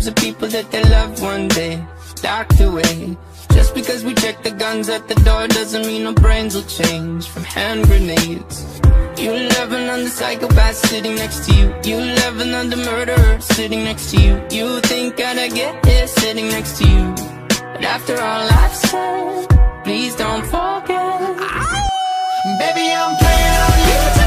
names of people that they loved one day docked away. Just because we check the guns at the door doesn't mean our brains will change from hand grenades. You laughing on the psychopath sitting next to you. You laughing on the murderer sitting next to you. You think I'd get here sitting next to you, but after all I've said, please don't forget. Baby, I'm playing on you.